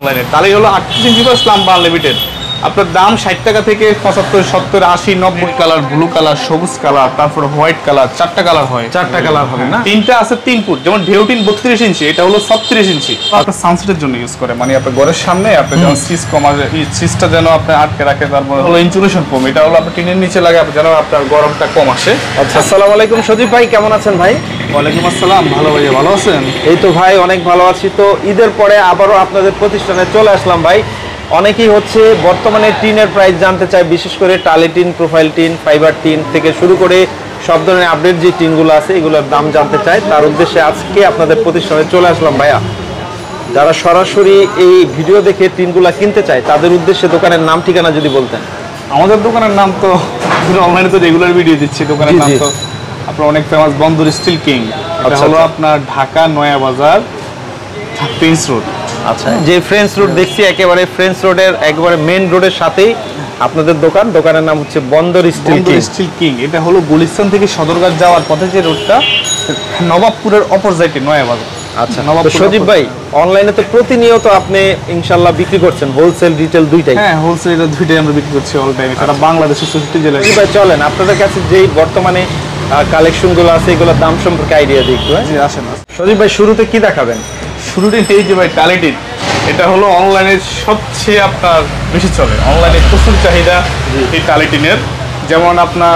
তাহলেই হলো 38 ইঞ্চি প্লাস লাম্বা আনলিমিটেড। আপনার দাম 60 টাকা থেকে 75, 70, 80, 90 কালার, ব্লু কালার, সবুজ কালার, তারপর হোয়াইট কালার, 4টা কালার হয়। 4টা কালার হবে না? তিনটা আছে 3 ফুট, যেমন ঢেউটিন 32 ইঞ্চি, এটা হলো 36 ইঞ্চি। আপনার সানসেটের জন্য ইউজ করে, মানে আপনার ঘরের সামনে আপনি যখন সিস কম আসে, এই সিসটা যেন আপনি আটকে রাখে। তারপর হলো ইনসুলেশন ফোম, এটা হলো আপনার টিনের নিচে লাগে যেন আপনার গরমটা কম আসে। আচ্ছা, আসসালামু আলাইকুম সজীব ভাই, কেমন আছেন ভাই? ওয়ালাইকুম আসসালাম, ভালো ভাই, ভালো আছেন? এই তো ভাই অনেক ভালো আছি। তো ঈদের পরে আবারও আপনাদের প্রতিষ্ঠানে চলে আসলাম ভাই। অনেকেই হচ্ছে বর্তমানে টিনের প্রাইস জানতে চায়, বিশেষ করে টালি tin, profile tin, fibre tin থেকে শুরু করে সব ধরনের আপডেট যে টিনগুলো আছে এগুলোর দাম জানতে চায়। তার উদ্দেশ্যে আজকে আপনাদের প্রতিষ্ঠানে চলে আসলাম ভাইয়া। যারা সরাসরি এই ভিডিও দেখে টিনগুলো কিনতে চায় তাদের উদ্দেশ্যে দোকানের নাম ঠিকানা যদি বলতেন। আমাদের দোকানের নাম তো অনলাইনে তো রেগুলার ভিডিও দিচ্ছি। দোকানের নাম তো আপনার অনেক ফেমাস, বন্দর স্টিল কিং। এটা হলো আপনার ঢাকা নয়া বাজার, প্রিন্স রোড। আচ্ছা, যে ফ্রেঞ্চ রোড দেখছি একেবারে ফ্রেঞ্চ রোডের একবারে মেইন রোডের সাথেই আপনাদের দোকান। দোকানের নাম হচ্ছে বন্দর স্টিল কিং। এটা হলো গুলিস্তান থেকে সদরঘাট যাওয়ার পথে যে রোডটা, নবাবপুরের অপোজিটে নয়া বাজার। আচ্ছা, সজীব ভাই অনলাইনে তো প্রতিনিয়ত আপনি ইনশাআল্লাহ বিক্রি করছেন, হোলসেল রিটেল দুইটাই? হ্যাঁ, হোলসেল দুইটাই আমরা বিক্রি করছি অল টাইম। এটা বাংলাদেশের 64 জেলায়। ভাই চলেন আপনাদের কাছে যেই বর্তমানে কালেকশনগুলো আছে এগুলোর দাম সম্পর্কে আইডিয়া দিই একটু। জি আসেন। সজীব ভাই শুরুতে কি দেখাবেন? শুরুতে এই যে ভাই টালি টিন, এটা হলো অনলাইনে সবচেয়ে আপনার বেশি চলে, অনলাইনে প্রচুর চাহিদা এই টালি টিনের। যেমন আপনার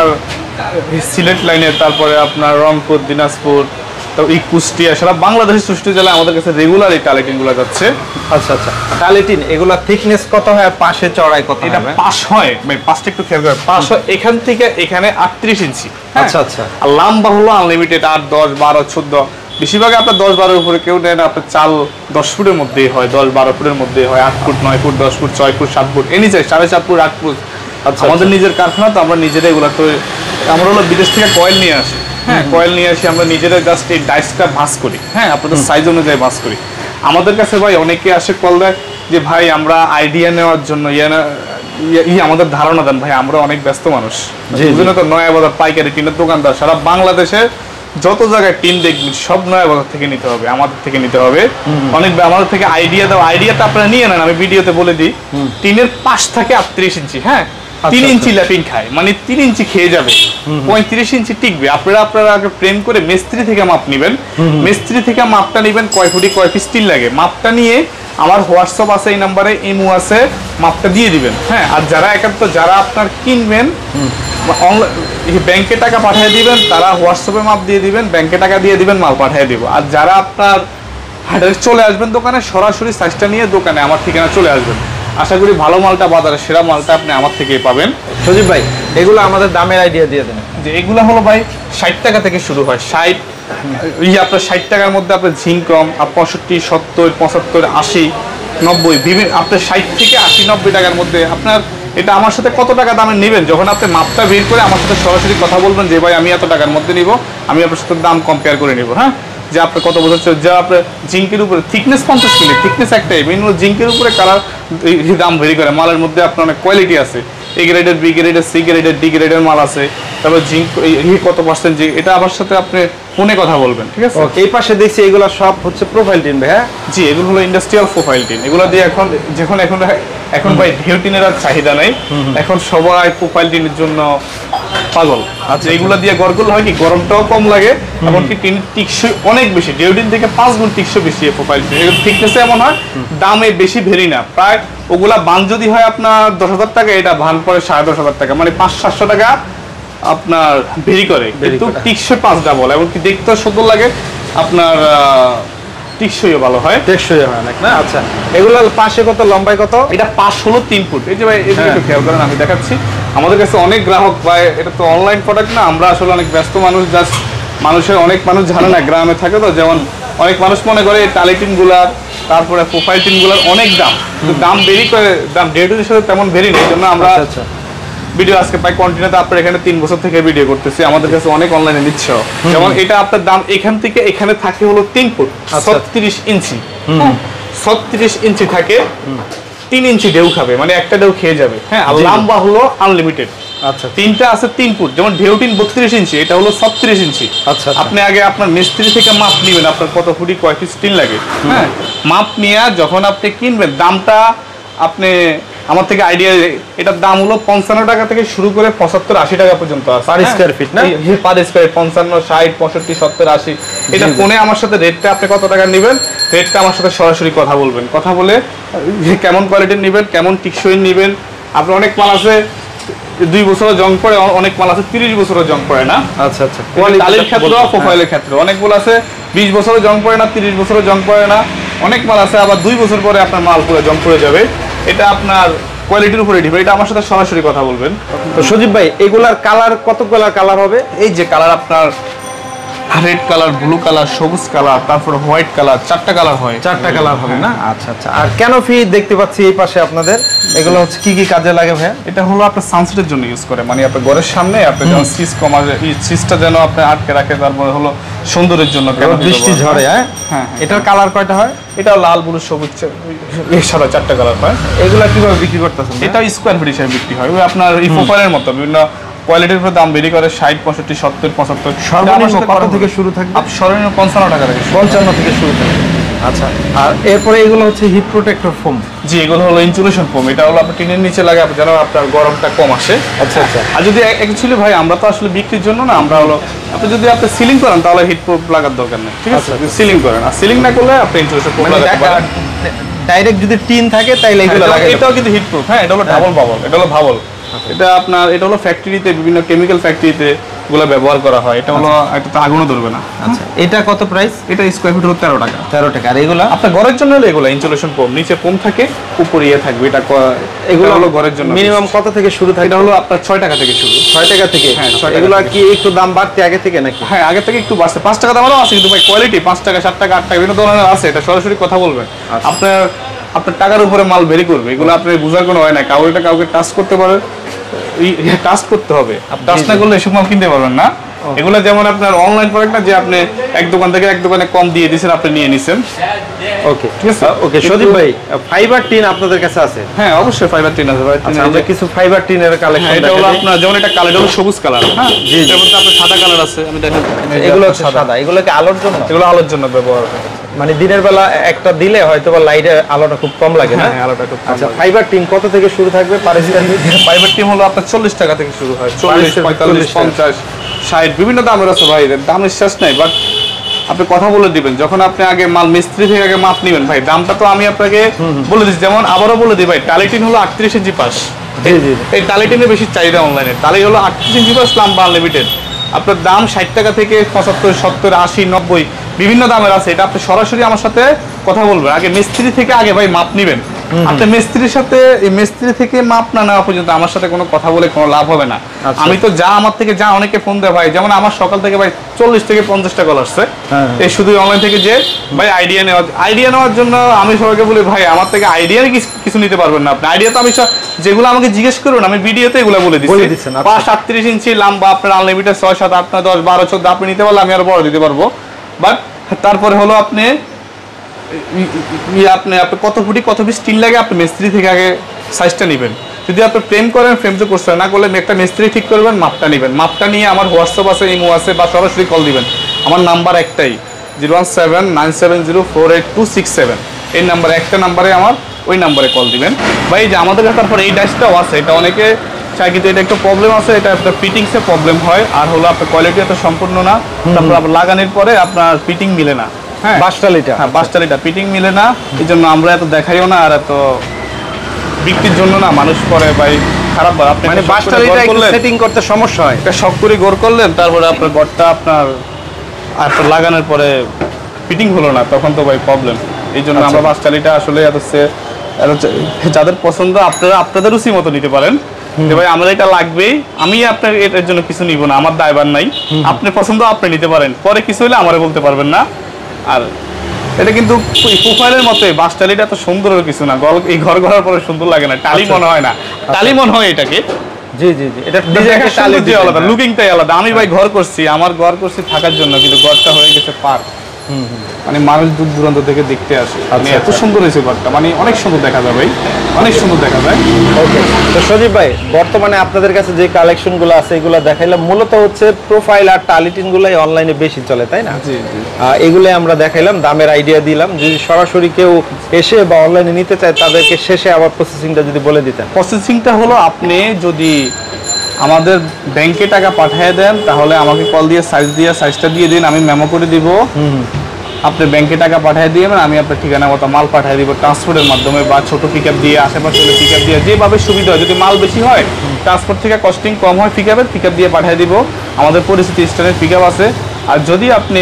সিলেট লাইনে, তারপরে আপনার রংপুর, দিনাজপুর, তো এই কুষ্টিয়া, সারা বাংলাদেশের 64 জেলায় আমাদের কাছে রেগুলার এই টালি টিনগুলো যাচ্ছে। আচ্ছা আচ্ছা, টালি টিন এগুলা থিকনেস কত হয়, পাশে চড়াই কত? এটা পাশ হয় ভাই, পাশটা একটু খেয়াল করেন, পাশ হয় এখান থেকে এখানে 38 ইঞ্চি। আচ্ছা আচ্ছা, আর লম্বা হলো আনলিমিটেড 8, 10, 12, 14। বেশিরভাগ আপনার 10, 12 উপরে কেউ নেয় না। আপনার চাল 10 ফুটের মধ্যেই হয়, 10, 12 ফুটের মধ্যেই হয়, 8 foot, 9 foot, 10 foot, 6 foot, 7 foot, এনি চাই 7.5 ফুট, 8 ফুট। আচ্ছা, আমাদের নিজের কারখানা তো, আমরা নিজেরাই এগুলো তো, আমরা হলো বিদেশ থেকে কয়েল নিয়ে আসি। হ্যাঁ, কয়েল নিয়ে আসি, আমরা নিজেরা জাস্ট এই ডাইসটা ভাঁজ করি। হ্যাঁ, আপনাদের সাইজ অনুযায়ী ভাঁজ করি। আমাদের কাছে ভাই অনেকে আসে কল দেয় যে ভাই আমরা আইডিয়া নেওয়ার জন্য আমাদের ধারণা দেন। ভাই আমরা অনেক ব্যস্ত মানুষ, বুঝলেন তো, নয়া বাজার পাইকারি টিনের দোকানদার, সারা বাংলাদেশে যত জায়গায় টিন দেখবেন সব নয়া বাজার থেকে নিতে হবে, আমাদের থেকে নিতে হবে। অনেক আমাদের থেকে আইডিয়া দাও, আইডিয়াটা আপনারা নিয়ে নেন। আমি ভিডিওতে বলে দিই, টিনের পাশ থাকে 38 ইঞ্চি। হ্যাঁ, 3 ইঞ্চি ল্যাপিং খায়, মানে 3 ইঞ্চি খেয়ে যাবে, 35 ইঞ্চি টিকবে। আপনারা আগে প্রেম করে মিস্ত্রি থেকে মাপ নেবেন। মিস্ত্রি থেকে মাপটা নেবেন, কয় ফুটি কয় পিস স্টিল লাগে, মাপটা নিয়ে আমার হোয়াটসঅ্যাপ আছে, এই নাম্বারে ইমো আছে, মাপটা দিয়ে দিবেন। হ্যাঁ, আর যারা আপনার কিনবেন ব্যাংকে টাকা পাঠিয়ে দিবেন, তারা হোয়াটসঅ্যাপে মাপ দিয়ে দিবেন, ব্যাংকে টাকা দিয়ে দিবেন, মাল পাঠিয়ে দিব। আর যারা আপনার হাটের চলে আসবেন দোকানে, সরাসরি সাইজটা নিয়ে দোকানে আমার ঠিকানা চলে আসবেন। আশা করি ভালো মালটা, বাজারে সেরা মালটা আপনি আমার থেকেই পাবেন। সজীব ভাই এগুলো আমাদের দামের আইডিয়া দিয়ে দেন। যে এগুলো হলো ভাই 60 টাকা থেকে শুরু হয়। 60 আপনার 60 টাকার মধ্যে আপনার ঝিঙ্কম 65, 70, 75, 80, 90 বিভিন্ন আপনার 60 থেকে 80, 90 টাকার মধ্যে আপনার। এটা আমার সাথে কত টাকা দামে নেবেন, যখন আপনি মাপটা বের করে আমার সাথে সরাসরি কথা বলবেন যে ভাই আমি এত টাকার মধ্যে নিব, আমি আপনার সাথে দাম কম্পেয়ার করে নিব। হ্যাঁ, যে আপনার কত বছর যা আপনার জিঙ্কের উপরে থিকনেস 50 মিলি, থিকনেস একটাই, মেন জিঙ্কের উপরে কালার দাম ভেরি করে। মালের মধ্যে আপনার অনেক কোয়ালিটি আছে, এ গ্রেডের, বি গ্রেডের, সি গ্রেডের, ডি গ্রেডের মাল আছে। তারপর জিঙ্ক কত পার্সেন্ট, যে এটা আমার সাথে আপনি ফোনে কথা বলবেন। ঠিক আছে, এই পাশে দেখছি এগুলো সব হচ্ছে প্রোফাইল টিন ভাই। হ্যাঁ, জি এগুলো হলো ইন্ডাস্ট্রিয়াল প্রোফাইল টিন। এগুলো দিয়ে এখন ভাই ঢেউ টিনের আর চাহিদা নাই, এখন সবাই প্রোফাইল টিনের জন্য পাগল। আচ্ছা, এগুলো দিয়ে গরগল হয় কি, গরমটাও কম লাগে, এমনকি টিন টিকসই অনেক বেশি, ঢেউ টিন থেকে 5 গুণ টিকসই বেশি প্রোফাইল টিন। এগুলো থিকনেসে এমন হয়, দামে বেশি ভেরি না। প্রায় ওগুলা বান যদি হয় আপনার 10,000 টাকা, এটা ভান পরে 10,500 টাকা, মানে 500-700 টাকা আপনার ভেরি করে, কিন্তু টিকসই 5 ডাবল। এমনকি দেখতে সুন্দর লাগে, আপনার টিকসইও ভালো হয়, টেকসই হয় অনেক না। আচ্ছা, এগুলো পাশে কত, লম্বায় কত? এটা পাশ হলো 3 ফুট। এই যে ভাই একটু খেয়াল করেন, আমি দেখাচ্ছি। আমাদের কাছে অনেক গ্রাহক ভাই, এটা তো অনলাইন প্রোডাক্ট না, আমরা আসলে অনেক ব্যস্ত মানুষ, জাস্ট অনেক মানুষ জানে না, গ্রামে থাকে তো। যেমন অনেক মানুষ মনে করে টালি টিনগুলার, তারপরে প্রোফাইল টিনগুলার অনেক দাম, দাম বেরি করে, দাম ডেটের সাথে তেমন বেরি নেই। এই জন্য আমরা ভিডিও আজকে পাই কন্টিনিউতে আপনার এখানে 3 বছর থেকে ভিডিও করতেছি, আমাদের কাছে অনেক অনলাইনে নিচ্ছে। যেমন এটা আপনার দাম এখান থেকে এখানে থাকে হলো 3 ফুট 36 ইঞ্চি, 36 ইঞ্চি থাকে। 3 ইঞ্চি ঢেউ খাবে, মানে একটা ঢেউ খেয়ে যাবে। হ্যাঁ, আর লম্বা হলো আনলিমিটেড। আচ্ছা, তিনটা আছে 3 ফুট, যেমন ঢেউ টিন 32 ইঞ্চি, এটা হলো 36 ইঞ্চি। আচ্ছা, আপনি আগে আপনার মিস্ত্রি থেকে মাপ নেবেন, আপনার কত ফুটি কয় পিস টিন লাগে। হ্যাঁ, মাপ নিয়ে যখন আপনি কিনবেন, দামটা আপনি আমার থেকে আইডিয়া, এটার দাম হলো 55 টাকা থেকে শুরু করে 75-80 টাকা পর্যন্ত আছে পার স্কয়ার ফিট না? Per square 55, 60, 65, 70, 80। এটা ফোনে আমার সাথে রেটটা আপনি কত টাকা নেবেন, রেটটা আমার সাথে সরাসরি কথা বলবেন, কথা বলে কেমন কোয়ালিটির নেবেন, কেমন টিকসই নেবেন। আপনার অনেক মাল আছে 2 বছরও জং পড়ে, অনেক মাল আছে 30 বছরও জং পড়ে না। আচ্ছা আচ্ছা, টালির ক্ষেত্রে প্রোফাইলের ক্ষেত্রে অনেকগুলো আছে 20 বছরও জং পড়ে না, 30 বছরও জং পড়ে না। অনেক মাল আছে আবার 2 বছর পরে আপনার মাল পুরো জং পড়ে যাবে। এটা আপনার কোয়ালিটির উপরে ডিপেন্ড। এটা আমার সাথে সরাসরি কথা বলবেন। তো সজীব ভাই, এগুলার কালার কতগুলা কালার হবে? এই যে কালার আপনার রেড কালার, ব্লু কালার, সবুজ কালার, তারপর হোয়াইট কালার, 4টা কালার হয়। 4টা কালার হবে না? আচ্ছা আচ্ছা। আর ক্যানোপি দেখতে পাচ্ছি এই পাশে আপনাদের, এগুলো হচ্ছে কি কি কাজে লাগে ভাই? এটা হলো আপনার সানসেটের জন্য ইউজ করে, মানে আপনার ঘরের সামনে আপনি যেমন সিস কমা, এই সিসটা যেন আপনি আটকে রাখে, তারপরে হলো সৌন্দর্যের জন্য। বৃষ্টি ঝড়ে। হ্যাঁ, এটার কালার কয়টা হয়? এটা লাল, ব্লু, সবুজ, সাদা, 4টা কালার হয়। এগুলা কিভাবে বিক্রি করতেছেন? এটা স্কোয়ার ফিট হিসেবে বিক্রি হয়। ওই আপনার এই প্রোফাইলের মতো বিভিন্ন কোয়ালিটির উপর দাম ভেরি করে, 60, 65, 70, 75। সর্বনিম্ন কত থেকে শুরু থাকবে? সর্বনিম্ন 55 টাকা থেকে 55 থেকে শুরু থাকবে। আচ্ছা, আর এরপরে এগুলো হচ্ছে হিট প্রোটেক্টর ফোম। জি, এগুলো হলো ইনসুলেশন ফোম। এটা হলো আপনার টিনের নিচে লাগে যেন আপনার গরমটা কম আসে। আচ্ছা আচ্ছা। আর যদি অ্যাকচুয়ালি ভাই আমরা তো আসলে বিক্রির জন্য না, আমরা হলো আপনি যদি আপনি সিলিং করেন তাহলে হিট প্রুফ লাগার দরকার নেই, ঠিক আছে? সিলিং করেন, আর সিলিং না করলে আপনি ইনসুলেশন ফোম লাগাতে পারেন। ডাইরেক্ট যদি টিন থাকে তাইলে এগুলো লাগাতে। এটাও কিন্তু হিট প্রুফ। হ্যাঁ, এটা হলো ডাবল বাবল, এটা হলো ভাবল। এটা আপনার, এটা হলো ফ্যাক্টরিতে, বিভিন্ন কেমিক্যাল ফ্যাক্টরিতে এগুলো ব্যবহার করা হয়। এটা হলো একটা তো আগুনও ধরবে না। আচ্ছা, এটা কত প্রাইস? এটা স্কয়ার ফিট হলো 13 টাকা। 13 টাকা। আর এগুলো আপনার ঘরের জন্য হলো এগুলো ইনসুলেশন ফোম, নিচে ফোম থাকে, উপরে ইয়ে থাকবে। এটা এগুলো হলো ঘরের জন্য। মিনিমাম কত থেকে শুরু থাকে? এটা হলো আপনার 6 টাকা থেকে শুরু। 6 টাকা থেকে? হ্যাঁ, 6 টাকা। এগুলো কি একটু দাম বাড়তে আগে থেকে নাকি? হ্যাঁ, আগে থেকে একটু বাড়ছে। 5 টাকা দামেরও আছে, কিন্তু ভাই কোয়ালিটি 5 টাকা, 7 টাকা, 8 টাকা বিভিন্ন ধরনের আছে। এটা সরাসরি কথা বলবেন। আপনার টাকার উপরে মাল ভেরি করবে। এগুলো আপনি বোঝার কোনো হয় না। কাউকে টাচ করতে পারে, টাচ করতে হবে। আপনি টাচ না করলে এসব মাল কিনতে পারবেন না। এগুলো যেমন আপনার অনলাইন প্রোডাক্ট না, যে আপনি এক দোকান থেকে এক দোকানে কম দিয়ে দিয়েছেন, আপনি নিয়ে নিছেন। ওকে, ঠিক আছে। ওকে সজীব ভাই, ফাইবার টিন আপনাদের কাছে আছে? হ্যাঁ, অবশ্যই ফাইবার টিন আছে ভাই। আমরা কিছু ফাইবার টিনের কালেকশন। এটা হলো আপনার, যেমন এটা কালার হলো সবুজ কালার। হ্যাঁ, এর মধ্যে আপনার সাদা কালার আছে। আমি দেখেন, এগুলো হচ্ছে সাদা। এগুলো কি আলোর জন্য? এগুলো আলোর জন্য ব্যবহার হয়। মানে দিনের বেলা একটা দিলে হয়তো বা লাইটে আলোটা খুব কম লাগে না? হ্যাঁ, আলোটা খুব কম। আচ্ছা, ফাইবার টিন কত থেকে শুরু থাকবে? ফাইবার টিন হলো আপনার 40 টাকা থেকে শুরু হয়। 40, 45, 50, 60 বিভিন্ন দামের আছে ভাই। দামের শেষ নাই। বাট আপনি কথা বলে দিবেন, যখন আপনি আগে মাল মিস্ত্রি থেকে আগে মাপ নেবেন ভাই, দামটা তো আমি আপনাকে বলে দিচ্ছি। যেমন আবারও বলে দিই ভাই, টালিটিন হলো 38 ইঞ্চি পাশ। এই টালিটিনের বেশি চাহিদা অনলাইনে। টালি হলো 38 ইঞ্চি পাশ, লাম্বা আনলিমিটেড। আপনার দাম 60 টাকা থেকে 75, 70, 80, 90 বিভিন্ন দামের আছে। এটা আপনি সরাসরি আমার সাথে কথা বলবেন। আগে মিস্ত্রি থেকে আগে ভাই মাপ নেবেন। আপনি মিস্ত্রির সাথে, মিস্ত্রি থেকে মাপ না নেওয়া পর্যন্ত আমার সাথে কোনো কথা বলে কোনো লাভ হবে না। আমি তো আমার থেকে অনেকে ফোন দেয় ভাই, যেমন আমার সকাল থেকে ভাই 40 থেকে 50টা কল আসছে এই শুধু অনলাইন থেকে, যে ভাই আইডিয়া নেওয়ার জন্য। আমি সবাইকে বলি ভাই, আমার থেকে আইডিয়া কিছু নিতে পারবেন না আপনি। আইডিয়া তো আমি যেগুলো আমাকে জিজ্ঞেস করুন, আমি ভিডিওতে এগুলো বলে দিচ্ছি। 38 ইঞ্চি লাম্বা আপনার আনলিমিটেড 6, 7, 8, 9, 10, 12, 14 আপনি নিতে পারলে আমি আরো বড় দিতে পারবো। বাট তারপরে হলো আপনি কত ফুটি কত পিস স্টিল লাগে, আপনি মিস্ত্রি থেকে আগে সাইজটা নেবেন। যদি আপনি ফ্রেম করেন, ফ্রেম তো করতে না করলে একটা মিস্ত্রি ঠিক করবেন, মাপটা নেবেন। মাপটা নিয়ে আমার হোয়াটসঅ্যাপ আছে, ইমো আছে, বা সরাসরি কল দিবেন। আমার নাম্বার একটাই, 017-970-48267। এই নাম্বারে, একটা নাম্বারে আমার, ওই নাম্বারে কল দিবেন ভাই। যে আমাদের কাছে তারপর এই ডাইসটাও আছে। এটা অনেকে চাই, কিন্তু এটা একটু প্রবলেম আছে। এটা আপনার ফিটিংসে প্রবলেম হয়, আর হলো আপনার কোয়ালিটি এত সম্পূর্ণ না। তারপর আপনার লাগানোর পরে আপনার ফিটিং মিলে না। হ্যাঁ, বাসটালিটা ফিটিং মিলে না। এই জন্য আমরা এত দেখাইও না, আর এত বিক্রির জন্য না মানুষ করে ভাই খারাপ। আপনি মানে বাসটালিটা একটু সেটিং করতে সমস্যা হয়। এটা শক করে গোর করলেন, তারপরে আপনার গড়টা আপনার লাগানোর পরে ফিটিং হলো না, তখন তো ভাই প্রবলেম। এই জন্য আমরা বাসটালিটা আসলে যাদের পছন্দ, আপনাদের রুচি মতো নিতে পারেন। যে ভাই আমার এটা লাগবেই, আমি আপনার এটার জন্য কিছু নিব না, আমার দায়ভার নাই। আপনি পছন্দ আপনি নিতে পারেন, পরে কিছু হলে আমারে বলতে পারবেন না। আর এটা কিন্তু প্রোফাইলের মতো, বাসটালিটা এত সুন্দর কিছু না। এই ঘর করার পরে সুন্দর লাগে না, টালি মনে হয় না। টালি মনে হয় এটাকে। জি জি জি, এটা আলাদা, লুকিংটাই আলাদা। আমি ভাই ঘর করছি, আমার ঘর করছি থাকার জন্য, কিন্তু ঘরটা হয়ে গেছে পার্ক। মানে মানুষ দূর দূরান্ত থেকে দেখতে আসে, মানে আচ্ছা, এত সুন্দর হয়েছে ঘরটা, মানে অনেক সুন্দর দেখা যায় ভাই, অনেক সুন্দর দেখা যায়। ওকে, তো সজীব ভাই বর্তমানে আপনাদের কাছে যে কালেকশনগুলো আছে এগুলো দেখাইলাম, মূলত হচ্ছে প্রোফাইল আর টালিটিন গুলাই অনলাইনে বেশি চলে, তাই না? জি জি। এগুলোই আমরা দেখাইলাম, দামের আইডিয়া দিলাম। যদি সরাসরি কেউ এসে বা অনলাইনে নিতে চায় তাদেরকে শেষে আবার প্রসেসিংটা যদি বলে দিতেন। প্রসেসিংটা হলো, আপনি যদি আমাদের ব্যাংকে টাকা পাঠিয়ে দেন তাহলে আমাকে কল দিয়ে সাইজটা দিয়ে দিন, আমি মেমো করে দিব। আপনি ব্যাংকে টাকা পাঠিয়ে দিবেন, আমি আপনার ঠিকানা মতো মাল পাঠিয়ে দিব ট্রান্সপোর্টের মাধ্যমে, বা ছোট পিকআপ দিয়ে, আশেপাশে পিকআপ দিয়ে, যেভাবে সুবিধা হয়। যদি মাল বেশি হয়, ট্রান্সপোর্ট থেকে কস্টিং কম হয়, পিকআপ দিয়ে পাঠিয়ে দিব। আমাদের পরিস্থিতি স্ট্যান্ডার্ড পিকআপ আছে। আর যদি আপনি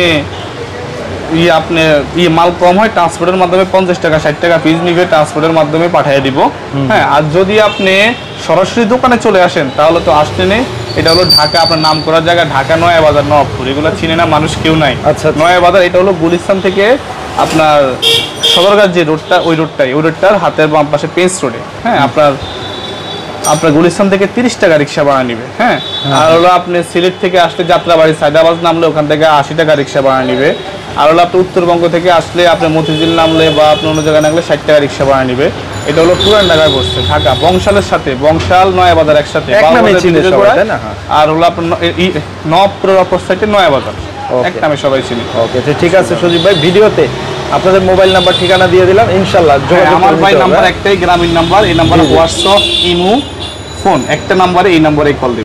মাল কম হয়, ট্রান্সপোর্টের মাধ্যমে 50 টাকা 60 টাকা পিস নিবে, ট্রান্সপোর্টের মাধ্যমে পাঠিয়ে দিব। হ্যাঁ, আর যদি আপনি সরাসরি দোকানে চলে আসেন তাহলে তো আসতে নেই। এটা হলো ঢাকা, আপনার নাম করার জায়গা ঢাকা, নয়া বাজার, নবপুর, এগুলো চিনে না মানুষ কেউ নাই। আচ্ছা। নয়া বাজার এটা হলো গুলিস্তান থেকে আপনার সদরঘাট যে রোডটা, ওই রোডটার হাতের বাম পাশে পেন্স রোডে। হ্যাঁ, আপনার গুলিস্তান থেকে 30 টাকা রিক্সা ভাড়া নিবে। হ্যাঁ, আর হলো আপনি সিলেট থেকে আসলে যাত্রাবাড়ি সায়দাবাদ নামলে ওখান থেকে 80 টাকা রিক্সা ভাড়া নিবে। আর হলো আপনি উত্তরবঙ্গ থেকে আসলে আপনি মতিঝিল নামলে বা আপনি অন্য জায়গায় নামলে 60 টাকা রিক্সা ভাড়া নিবে। এটা হলো পুরান ঢাকায় বসছে, ঢাকা বংশালের সাথে, বংশাল নয়া বাজার একসাথে, এক নামে চিনে সবাই, তাই না? আর হলো আপনার নবপুরের অপর সাইডে নয়া বাজার, এক নামে সবাই চিনি। ওকে, ঠিক আছে সজীব ভাই, ভিডিওতে আপনাদের মোবাইল নাম্বার ঠিকানা দিয়ে দিলাম, ইনশাআল্লাহ আমার ভাই নাম্বার একটাই, গ্রামীণ নাম্বার। এই নাম্বারে হোয়াটসঅ্যাপ, ইমো, ফোন, একটা নাম্বারে, এই নাম্বারে কল দিবেন।